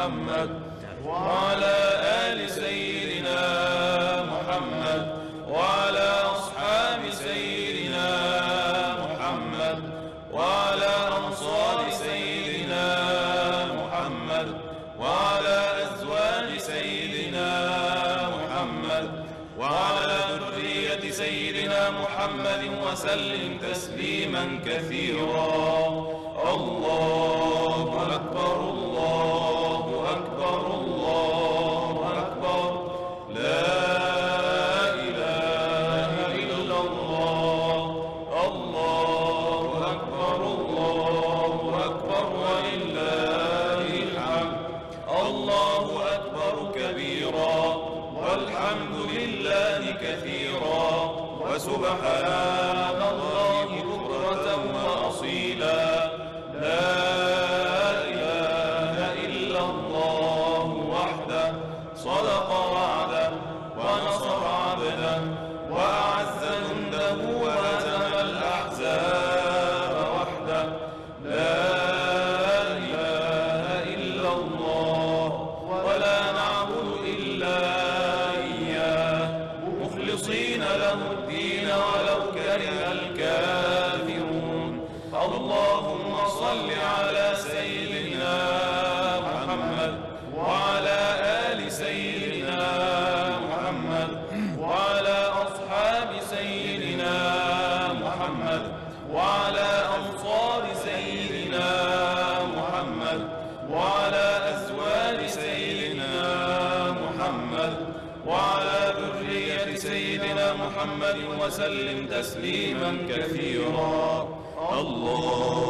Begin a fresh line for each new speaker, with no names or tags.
محمد وعلى آل سيدنا محمد وعلى أصحاب سيدنا محمد وعلى أنصار سيدنا محمد وعلى أزواج سيدنا محمد وعلى ذرية سيدنا محمد وسلم تسليما كثيرا. الله أكبر الله أكبر الله أكبر لا إله إلا الله. الله أكبر الله أكبر ولله الحمد. الله أكبر كبيرا والحمد لله كثيرا وسبحان الله بكرة وأصيلا. لا إله إلا الله وحده صدق وعده ونصر عبده وأعز جنده وهزم الأحزاب وحده. لا إله إلا الله ولا نعبد إلا إياه مخلصين له الدين ولو كره الكافرون. اللهم صل على سيدنا محمد وعلى آل سيدنا محمد وعلى أصحاب سيدنا محمد وعلى أنصار سيدنا محمد وعلى أزواج سيدنا محمد وعلى ذرية سيدنا محمد وسلم تسليما كثيرا. الله